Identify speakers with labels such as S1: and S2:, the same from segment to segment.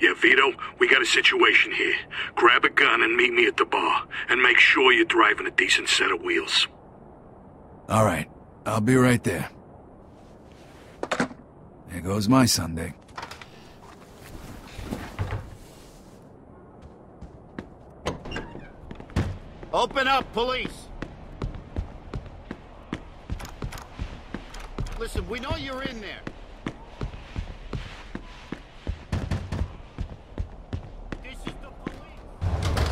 S1: Yeah, Vito, we got a situation here. Grab a gun and meet me at the bar. And make sure you're driving a decent set of wheels.
S2: All right. I'll be right there. There goes my Sunday.
S3: Open up, police! Listen, we know you're in there. This is the police.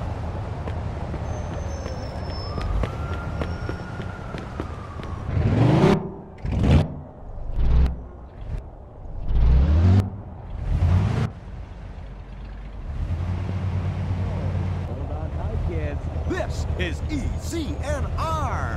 S4: Hold on tight, kids. This is ECNR.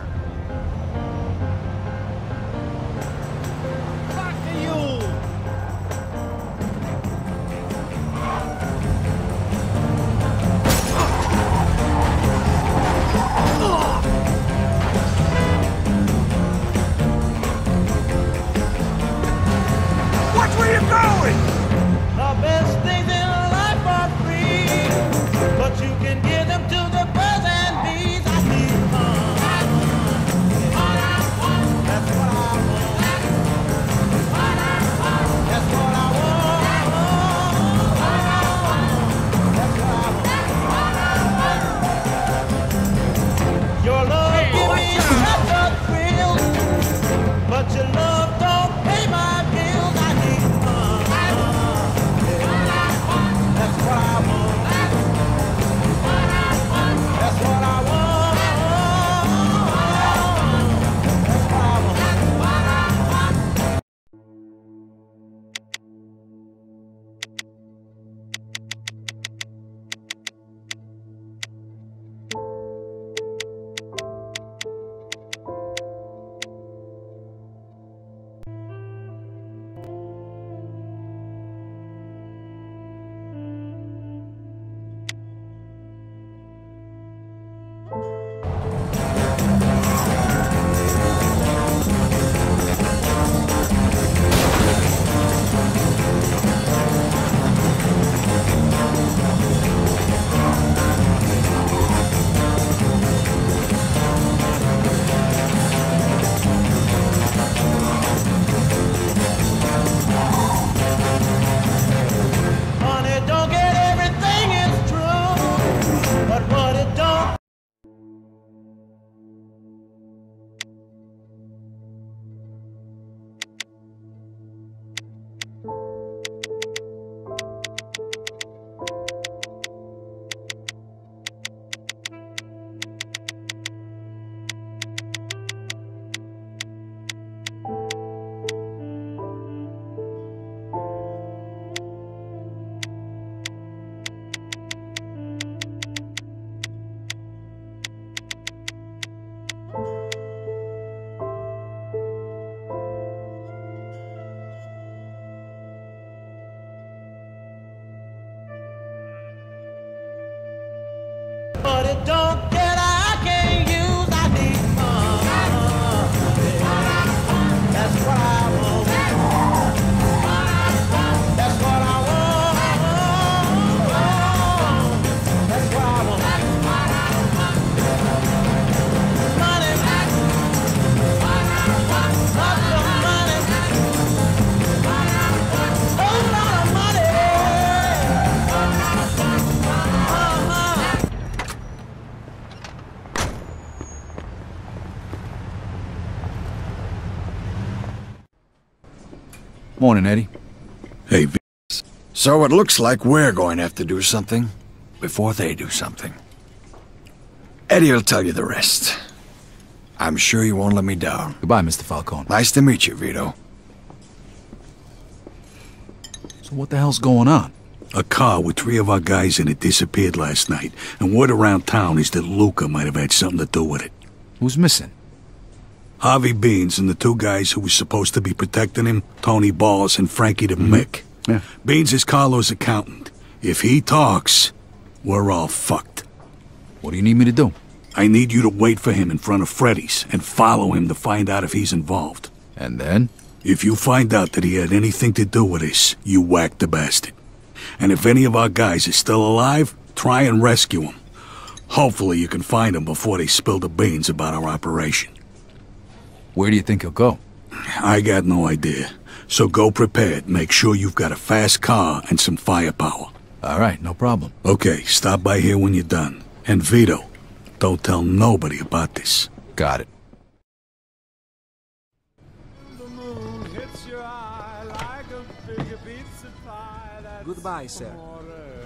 S1: Watch where you're going!
S5: The best things in life are free, but you can give them to the birds and bees. I need fun. That's what I want. That's what I want. That's what I want. Your love gives me such a thrill, but your love don't pay my bills. I need fun. That's what I want. That's what I want. That's what I want. Honey, don't get everything is true, but what it don't. But it don't get I can't use. I need fun. That's what I want. That's what I want. That's what I want. Money. Lots of money. Whole lot of money.
S2: Morning, Eddie.
S6: Hey, Vince. So it looks like we're going to have to do something before they do something. Eddie will tell you the rest. I'm sure you won't let me down.
S2: Goodbye, Mr. Falcone.
S6: Nice to meet you, Vito.
S2: So what the hell's going on?
S1: A car with 3 of our guys in it disappeared last night, and word around town is that Luca might have had something to do with it.
S2: Who's missing?
S1: Harvey Beans and the 2 guys who were supposed to be protecting him, Tony Balls and Frankie the Mick.
S2: Yeah.
S1: Beans is Carlo's accountant. If he talks, we're all fucked.
S2: What do you need me to do?
S1: I need you to wait for him in front of Freddy's and follow him to find out if he's involved.
S2: And then?
S1: If you find out that he had anything to do with this, you whack the bastard. And if any of our guys is still alive, try and rescue them. Hopefully you can find them before they spill the beans about our operation.
S2: Where do you think he'll go?
S1: I got no idea. So go prepared. Make sure you've got a fast car and some firepower.
S2: All right, no problem.
S1: Okay, stop by here when you're done. And Vito, don't tell nobody about this.
S2: Got it.
S4: The moon hits your eye like a big pizza pie. That's
S7: Goodbye, sir.
S4: amore.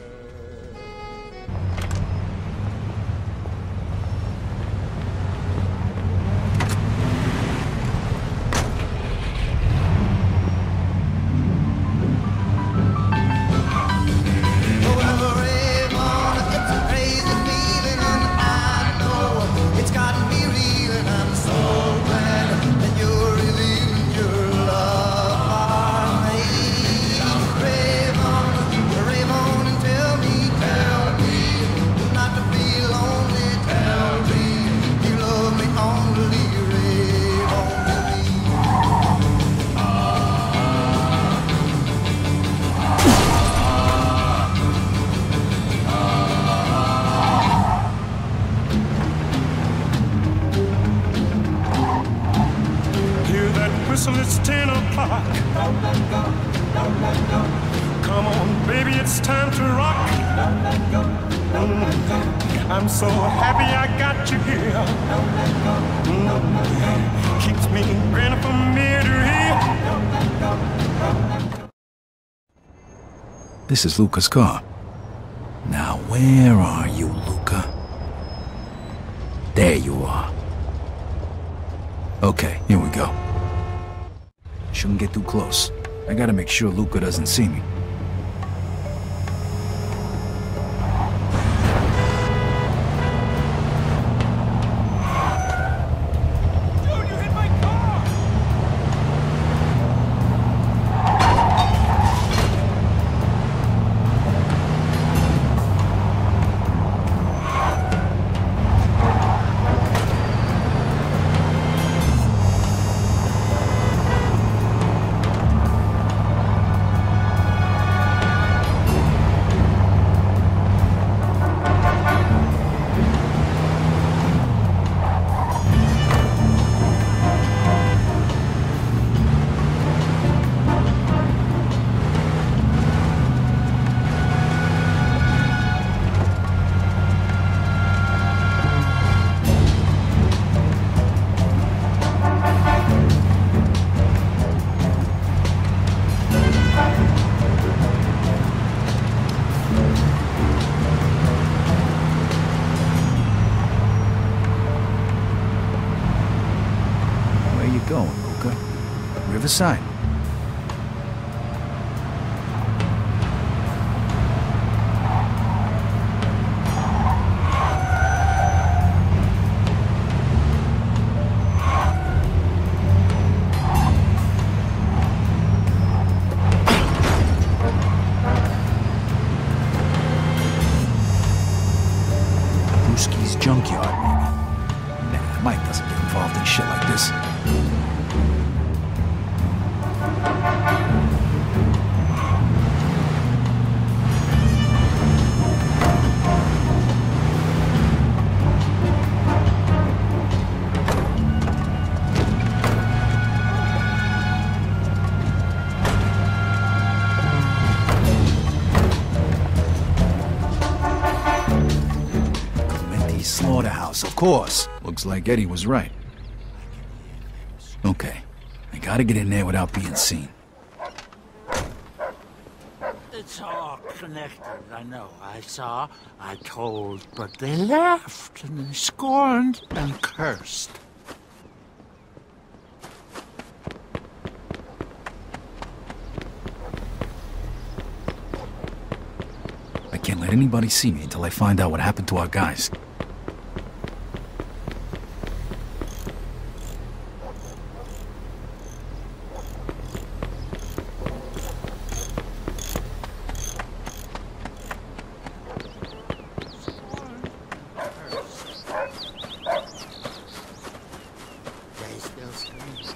S5: Whistle, it's 10 o'clock. Come on, baby, it's time to rock. I'm so happy I got you here. Keeps me grinning from ear to ear.
S2: This is Luca's car. Now, where are you, Luca? There you are. Okay, here we go. Shouldn't get too close. I gotta make sure Luca doesn't see me.
S4: Dude, you hit my car!
S2: Going, Luca? Riverside. Brewski's junkyard, maybe. Nah, Mike doesn't get involved in shit like this. Slaughterhouse, of course. Looks like Eddie was right. Okay, I gotta get in there without being seen.
S8: It's all connected, I know. I saw, I told, but they laughed and they scorned and cursed.
S2: I can't let anybody see me until I find out what happened to our guys.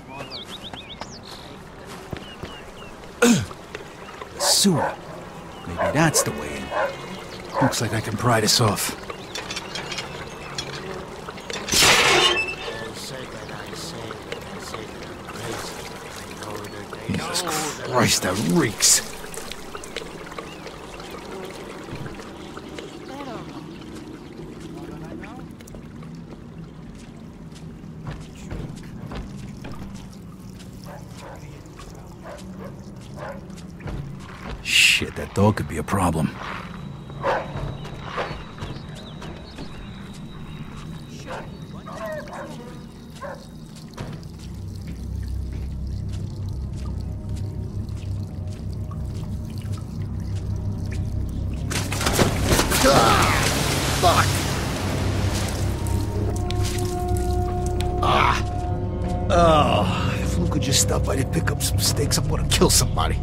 S2: Sewer. Maybe that's the way in. Looks like I can pry this off. Jesus Christ, that reeks. Shit, that dog could be a problem. If Luke could just stop by to pick up some steaks, I'm gonna kill somebody.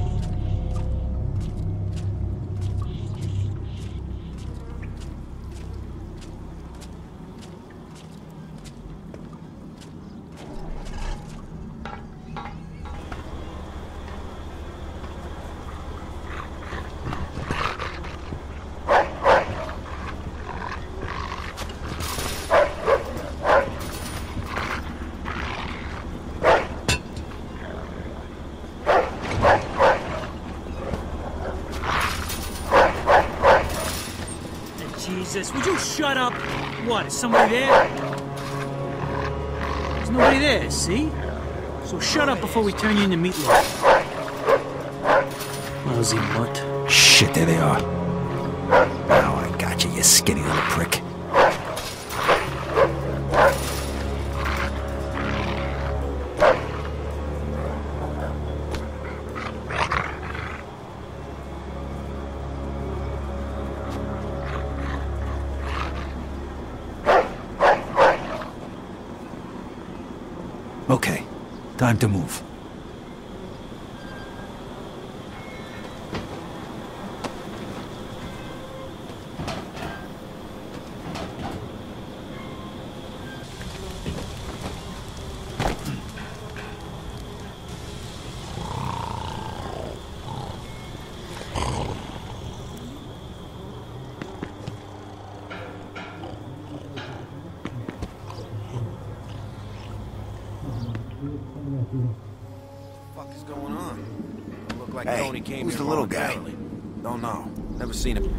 S7: Jesus, would you shut up? What, is somebody there? There's nobody there, see? So shut up before we turn you into meatloaf. Lousy mutt.
S2: Shit, there they are. Now I got you, you skinny little prick. Okay, time to move.
S9: What the fuck is going on? Don't look like
S6: Hey,
S9: Tony came
S6: who's
S9: here
S6: the little guy?
S9: voluntarily. Don't know. Never seen him.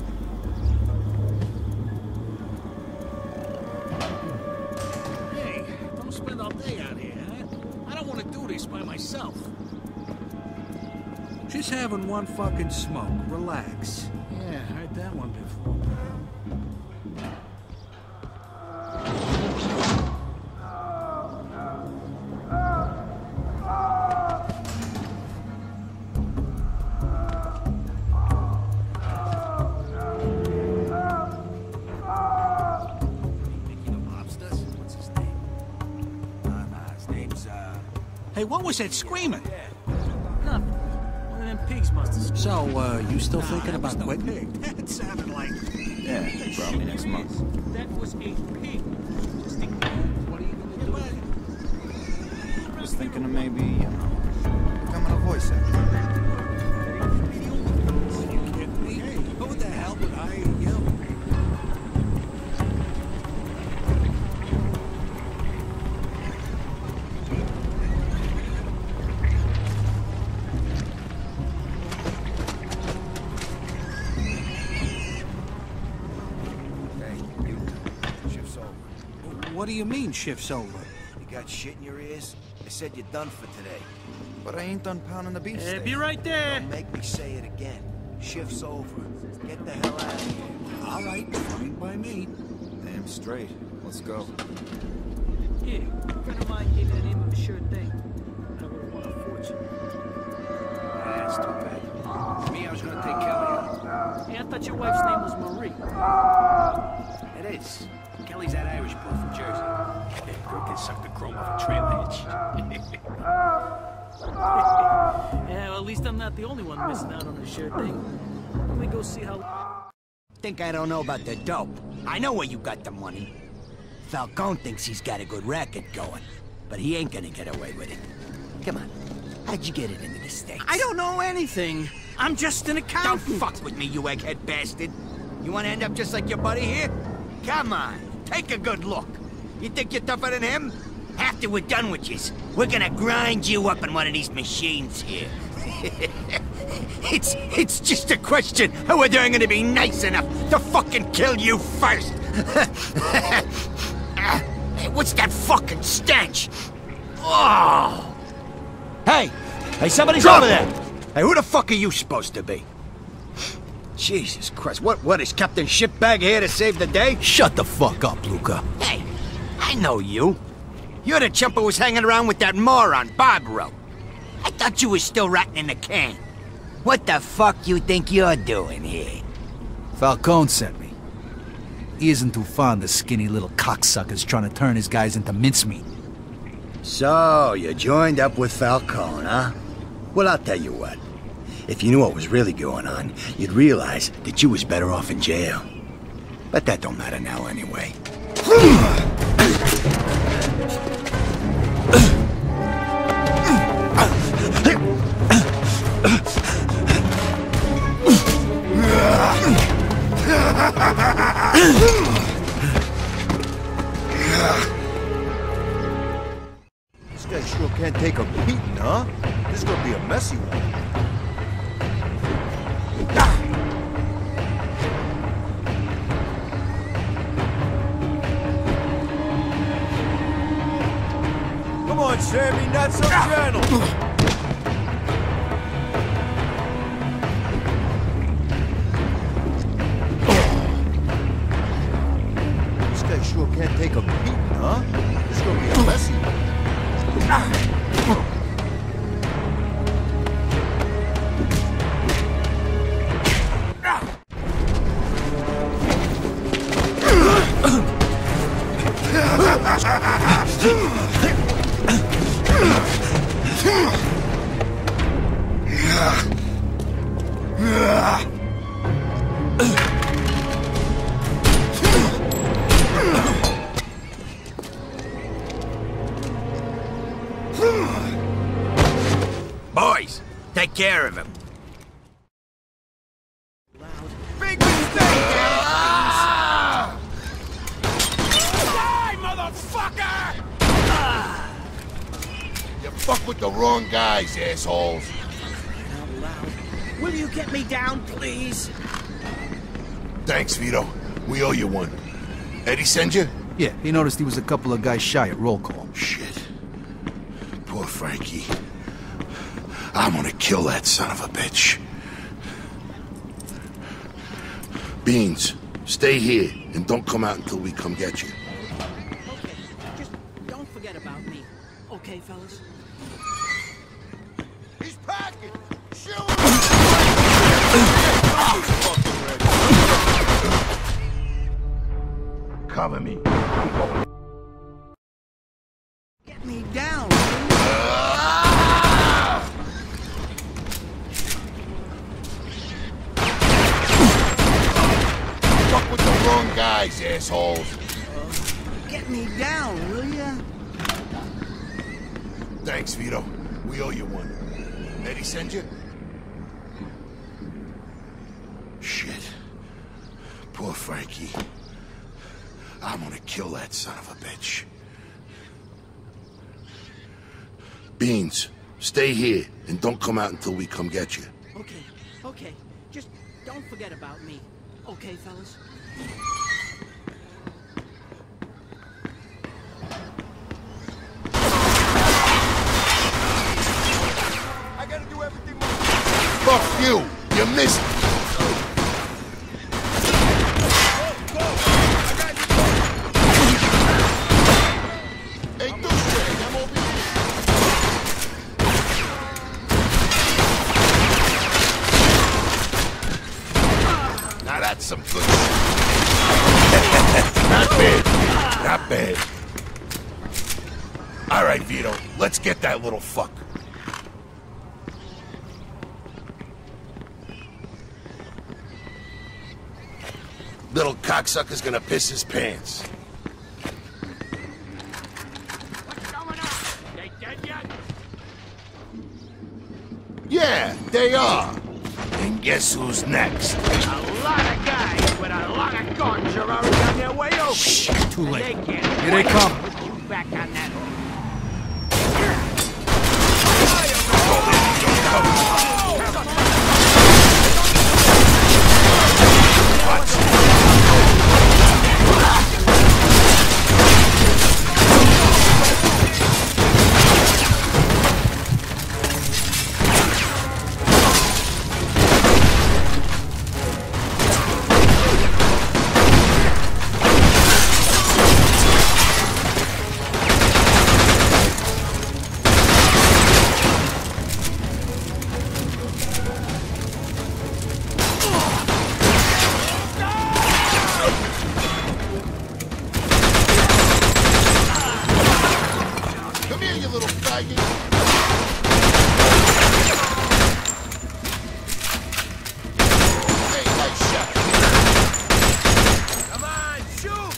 S1: Hey, don't spend all day out here, huh? I don't want to do this by myself. Just having one fucking smoke. Relax. Yeah, heard that one before. Hey, what was that screaming?
S7: Nothing. One of them pigs must have...
S1: So, you still thinking about quitting? That sounded like...
S9: Yeah, probably next month.
S7: That was a pig. Just think, what are you gonna do with it?
S9: Was thinking of maybe, you know, becoming a voice actor.
S1: Hey, who the hell would hire you? What do you mean, shift's over?
S9: You got shit in your ears? I said you're done for today. But I ain't done pounding the beef steak.
S7: Be right there.
S9: Don't make me say it again. Shift's over. Get the hell out of here.
S1: All right, fine by me.
S9: Damn straight. Let's go.
S7: Yeah, a friend of mine gave me the name of a sure thing. I would have won a fortune.
S9: That's too bad. Me, I was gonna take Kelly out.
S7: Hey, I thought your wife's name was Marie.
S9: It is. Kelly's that Irish boy from Jersey.
S1: Girl can suck the chrome off a trail hitch.
S7: Yeah, well, at least I'm not the only one missing out on a sure thing. Let me go see how...
S10: Think I don't know about the dope. I know where you got the money. Falcone thinks he's got a good racket going, but he ain't gonna get away with it. Come on, how'd you get it into the States?
S7: I don't know anything.
S10: I'm just an accountant.
S5: Don't fuck with me, you egghead bastard. You want to end up just like your buddy here? Come on, take a good look. You think you're tougher than him? After we're done with you, we're gonna grind you up in one of these machines here. It's just a question of whether I'm gonna be nice enough to fucking kill you first. Hey, what's that fucking stench? Oh! Hey! Hey, somebody's over there! Hey, who the fuck are you supposed to be? Jesus Christ, what is Captain Shitbag here to save the day?
S10: Shut the fuck up, Luca.
S5: Hey, I know you. You're the chump who was hanging around with that moron, Barbaro. I thought you was still rotting in the can. What the fuck you think you're doing here?
S2: Falcone sent me. He isn't too fond of skinny little cocksuckers trying to turn his guys into mincemeat.
S5: So, you joined up with Falcone, huh? Well, I'll tell you what. If you knew what was really going on, you'd realize that you was better off in jail. But that don't matter now anyway.
S9: This guy sure can't take a beating, huh? This is gonna be a messy one. Come on, Sammy, not so gentle. This guy sure can't take a beating, huh? This is gonna be a messy one.
S5: Boys, take care of him.
S9: Big mistake!
S3: Die, motherfucker! You fuck with the wrong guys, assholes.
S10: Will you get me down, please?
S3: Thanks, Vito. We owe you one. Eddie send you?
S2: Yeah, he noticed he was a couple of guys shy at roll call.
S3: Shit. Poor Frankie. I'm gonna kill that son of a bitch. Beans, stay here and don't come out until we come get you.
S10: Okay, just don't forget about me. Okay, fellas?
S3: He's packing! Shoot! Cover me.
S10: Get me down.
S3: Fuck with the wrong guys, assholes.
S10: Get me down, will ya?
S3: Thanks, Vito. We owe you one. Eddie send you? Shit. Poor Frankie. I'm gonna kill that son of a bitch. Beans, stay here and don't come out until we come get you.
S10: Okay, okay. Just don't forget about me. Okay, fellas?
S9: I gotta do everything.
S3: Fuck you! You missed it! Hey, douchebag, I'm over here. Now that's some good shit. Not bad. Not bad. All right, Vito, let's get that little fuck. Little cocksucker's gonna piss his pants.
S8: What's going on? They dead yet?
S3: Yeah, they are. Guess who's next?
S10: A lot of guys with a lot of guns are already on their way over.
S2: Shh, too late.
S10: They can't
S2: Here they come.
S10: put you back on that hook.
S3: Come here, you little faggot. Hey, nice shot.
S10: Come on, shoot!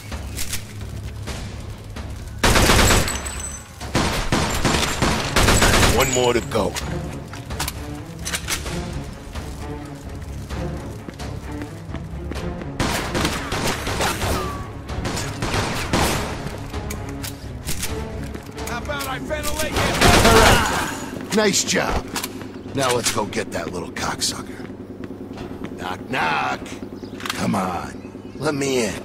S3: One more to go.
S10: How about I ventilate
S3: Nice job. Now let's go get that little cocksucker. Knock, knock. Come on. Let me in.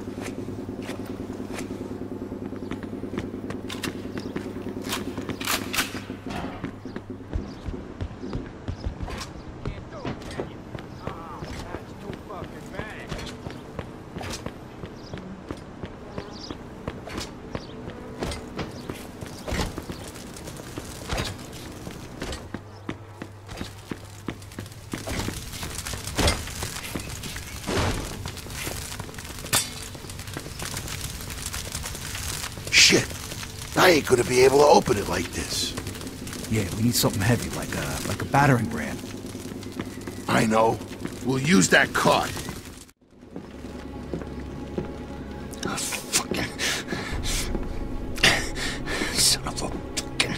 S3: Shit. I ain't gonna be able to open it like this.
S2: Yeah, we need something heavy, like a battering ram.
S3: I know. We'll use that cart.
S6: Oh, fucking... Son of a fucking...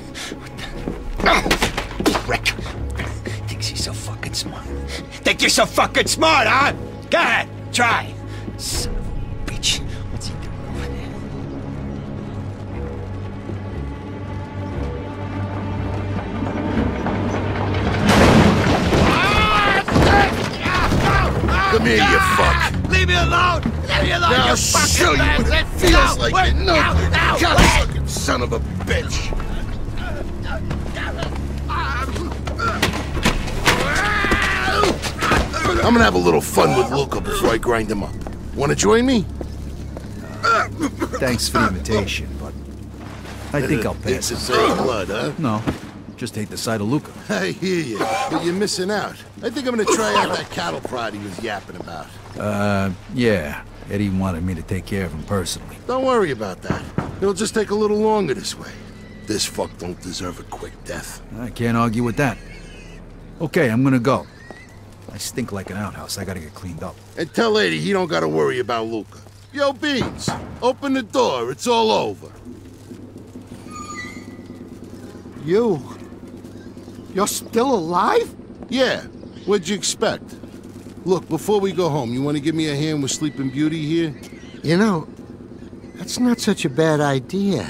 S6: Wreck. Thinks he's so fucking smart. Think you're so fucking smart, huh? Go ahead, try. Son of a bitch. What's he doing over there?
S3: Come here, you fuck.
S10: Leave me alone! Leave me alone,
S3: Now
S10: you
S3: I'll show you
S10: fucking
S3: what it
S10: bastard!
S3: feels
S10: No,
S3: like
S10: wait,
S3: to know.
S10: no, no,
S3: Cocksucking son of a bitch. I'm gonna have a little fun with Luca before I grind him up. Wanna join me?
S2: Thanks for the invitation, but I think I'll pass.
S3: It's the same blood, huh?
S2: No, just hate the sight of Luca.
S3: I hear you, but you're missing out. I think I'm gonna try out that cattle prod he was yapping about.
S2: Yeah. Eddie wanted me to take care of him personally.
S3: Don't worry about that. It'll just take a little longer this way. This fuck don't deserve a quick death.
S2: I can't argue with that. Okay, I'm gonna go. I stink like an outhouse. I gotta get cleaned up.
S3: And tell Eddie he don't gotta worry about Luca. Yo, Beans, open the door. It's all over.
S11: You're still alive?
S3: Yeah, what'd you expect? Look, before we go home, you want to give me a hand with Sleeping Beauty here?
S11: You know, that's not such a bad idea.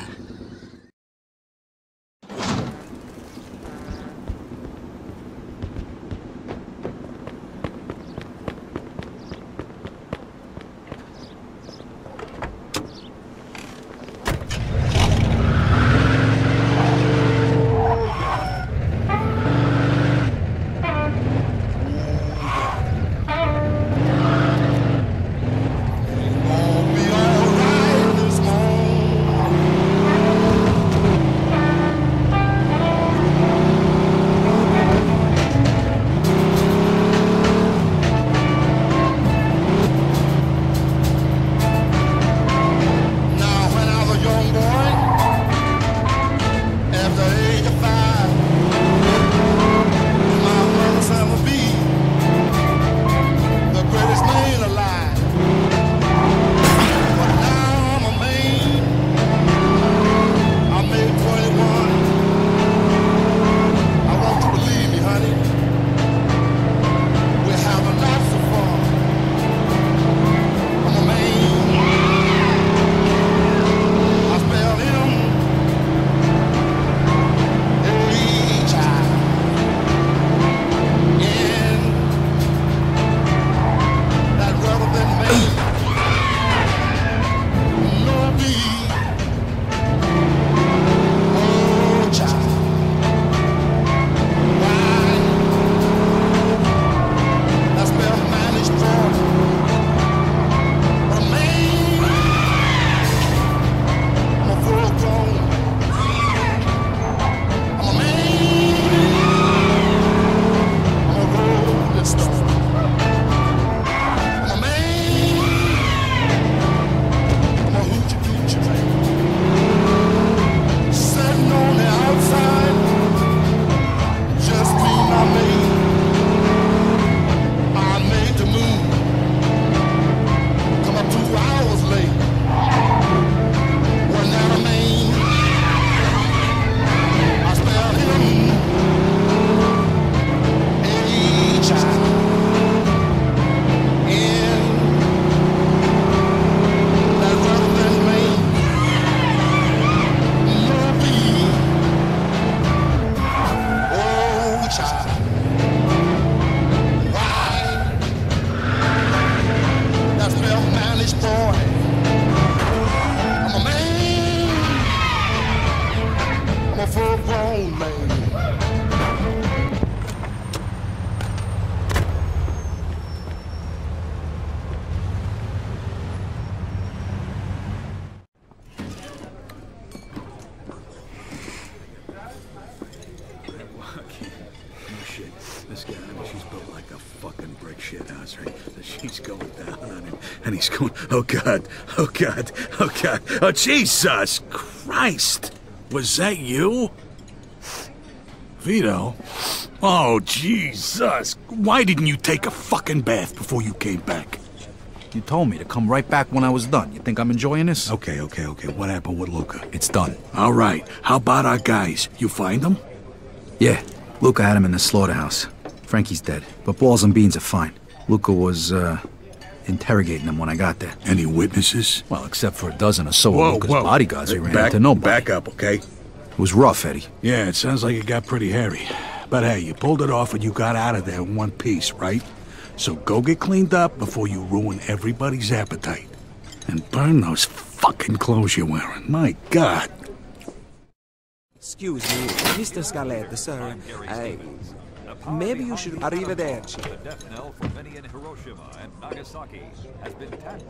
S3: stylish boy. I'm a man. I'm a full-grown man.
S1: This guy, she's built like a fucking brick shit house, right? She's going down on him, and he's going, oh God, oh God, oh God, oh Jesus Christ! Was that you? Vito? Oh, Jesus! Why didn't you take a fucking bath before you came back?
S2: You told me to come right back when I was done. You think I'm enjoying this?
S1: Okay. What happened with Luca?
S2: It's done.
S1: All right. How about our guys? You find them?
S2: Yeah. Luca had him in the slaughterhouse. Frankie's dead, but Balls and Beans are fine. Luca was, interrogating them when I got there.
S1: Any witnesses?
S2: Well, except for a dozen or so of Luca's bodyguards, we ran into nobody.
S1: Back up, okay?
S2: It was rough, Eddie.
S1: Yeah, it sounds like it got pretty hairy. But hey, you pulled it off and you got out of there in one piece, right? So go get cleaned up before you ruin everybody's appetite. And burn those fucking clothes you're wearing. My God.
S12: Excuse me, Mr. Scaletta, sir. Maybe you should... Arrivederci.
S13: The death knell for many in Hiroshima and Nagasaki has been tapped.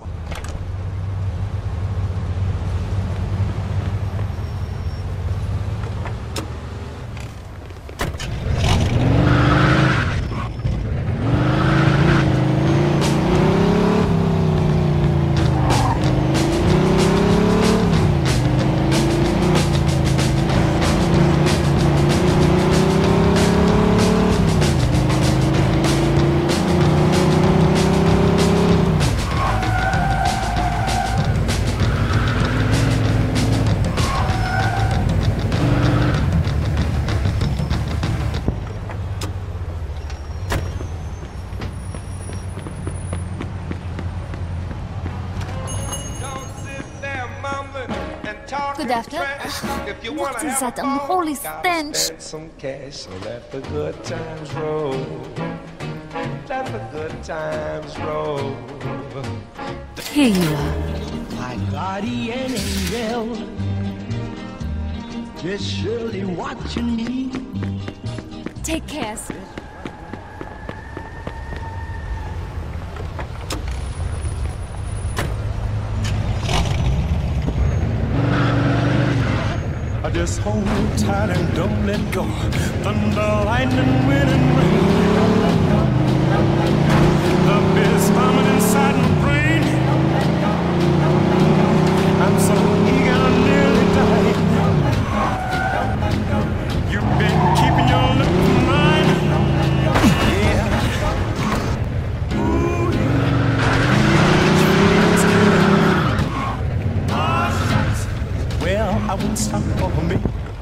S14: Good afternoon. What is that unholy stench?
S4: Some cash, so let the good times roll. Let the good times roll.
S14: Here you are.
S5: My guardian angel, just surely watching me.
S14: Take care, sir.
S4: Just hold tight and don't let go. Thunder, lightning, wind, and rain. The beer's bombing inside my brain. I'm so eager, I'm nearly dying. You've been keeping your lip of mine. Yeah. Ooh, yeah. Oh, shucks. Well, I won't stop for me.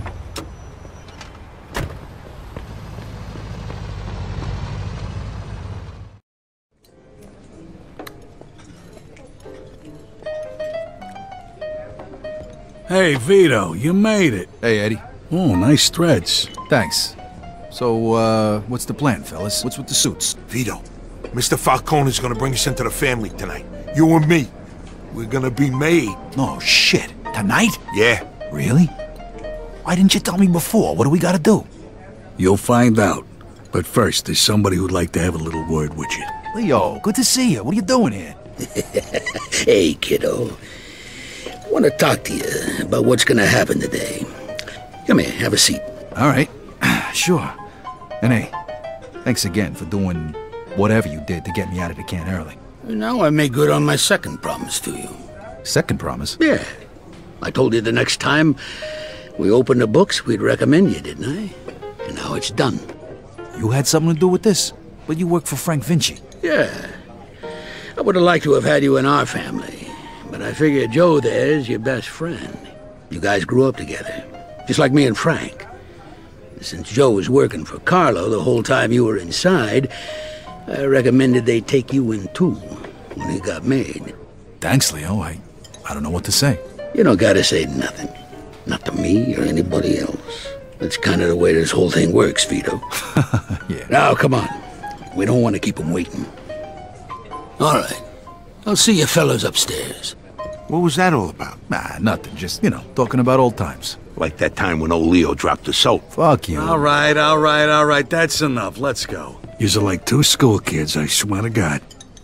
S1: Hey, Vito, you made it.
S2: Hey, Eddie.
S1: Oh, nice threads.
S2: Thanks. So, what's the plan, fellas? What's with the suits?
S3: Vito, Mr. Falcone's gonna bring us into the family tonight. You and me. We're gonna be made.
S2: Oh, shit. Tonight?
S3: Yeah.
S2: Really? Why didn't you tell me before? What do we gotta do?
S1: You'll find out. But first, there's somebody who'd like to have a little word with you.
S2: Leo, good to see you. What are you doing here?
S15: Hey, kiddo. I want to talk to you about what's gonna happen today. Come here, have a seat.
S2: All right. Sure. And hey, thanks again for doing whatever you did to get me out of the can early.
S15: Now I make good on my second promise to you.
S2: Second promise?
S15: Yeah. I told you the next time we opened the books, we'd recommend you, didn't I? And now it's done.
S2: You had something to do with this? But you work for Frank Vinci.
S15: Yeah. I would have liked to have had you in our family. But I figure Joe there is your best friend. You guys grew up together, just like me and Frank. Since Joe was working for Carlo the whole time you were inside, I recommended they take you in too when he got made.
S2: Thanks, Leo. I don't know what to say.
S15: You don't gotta say nothing. Not to me or anybody else. That's kind of the way this whole thing works, Vito.
S2: Yeah.
S15: Now, come on. We don't want to keep him waiting. All right. I'll see you fellas upstairs.
S3: What was that all about?
S2: Nah, nothing. Just, talking about old times.
S1: Like that time when old Leo dropped the soap.
S2: Fuck you.
S1: All right. That's enough. Let's go. Yous are like two school kids, I swear to God.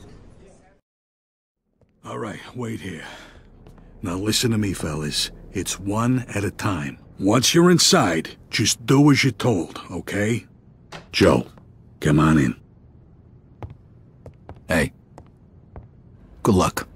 S1: All right, wait here. Now listen to me, fellas. It's one at a time. Once you're inside, just do as you're told, okay? Joe, come on in.
S2: Hey. Good luck.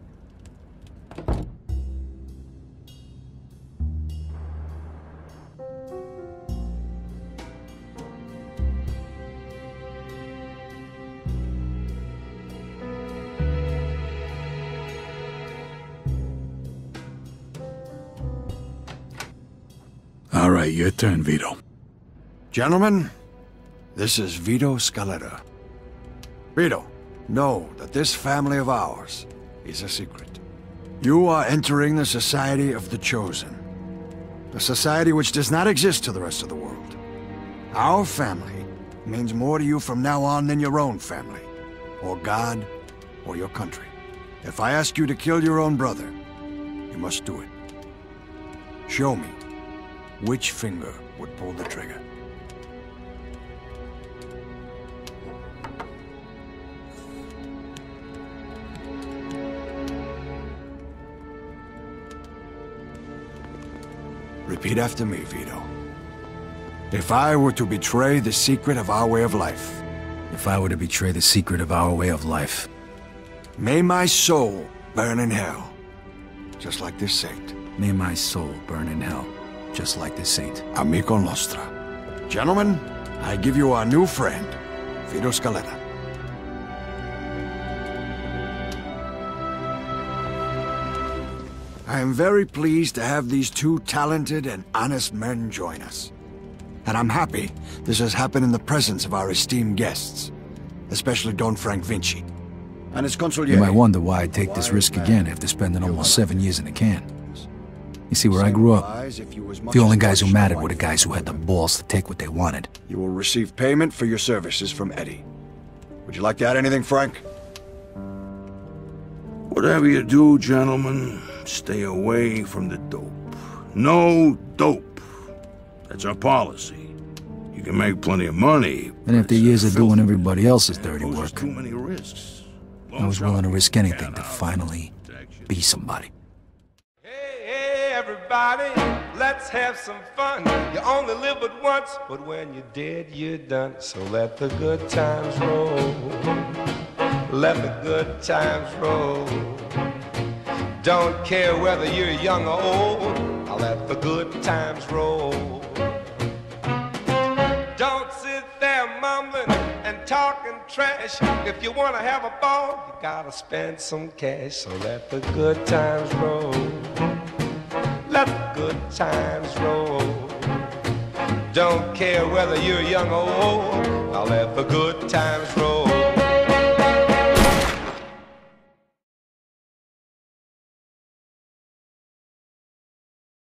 S1: All right, your turn, Vito.
S6: Gentlemen, this is Vito Scaletta. Vito, know that this family of ours is a secret. You are entering the Society of the Chosen. A society which does not exist to the rest of the world. Our family means more to you from now on than your own family, or God, or your country. If I ask you to kill your own brother, you must do it. Show me which finger would pull the trigger. Repeat after me, Vito. If I were to betray the secret of our way of life.
S2: If I were to betray the secret of our way of life.
S6: May my soul burn in hell, just like this saint.
S2: May my soul burn in hell, just like this saint.
S6: Amico nostra. Gentlemen, I give you our new friend, Vito Scaletta. I am very pleased to have these two talented and honest men join us. And I'm happy this has happened in the presence of our esteemed guests, especially Don Frank Vinci and his consigliere.
S2: You might wonder why I'd take this risk again after spending almost 7 years in the can. You see, where I grew up, the only guys who mattered were the guys who had the balls to take what they wanted.
S6: You will receive payment for your services from Eddie. Would you like to add anything, Frank?
S1: Whatever you do, gentlemen, stay away from the dope. No dope. That's our policy. You can make plenty of money.
S2: And after years of doing everybody else's dirty work,
S1: Too many risks.
S2: I was willing to risk anything to finally be somebody.
S4: Hey, everybody, let's have some fun. You only live but once, but when you're dead, you're done. So let the good times roll. Let the good times roll. Don't care whether you're young or old. I'll let the good times roll. Don't sit there mumbling and talking trash. If you want to have a ball, you gotta spend some cash. So let the good times roll. Let the good times roll. Don't care whether you're young or old. I'll let the good times roll.